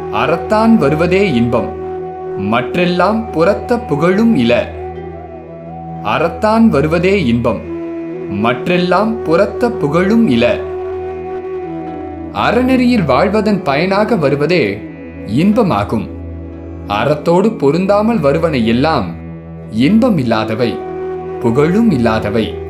அறத்தான் வருவதே இன்பம், மற்றெல்லாம் புறத்த புகழும் இல. அறத்தான் வருவதே இன்பம், மற்றெல்லாம் புறத்த புகழும் இல. அறநெறியில் வாழ்வதன் பயனாக வருவதே இன்பமாகும். அறத்தோடு பொருந்தாமல் வருவன எல்லாம் இன்பம் இல்லாதவை, புகழும் இல்லாதவை.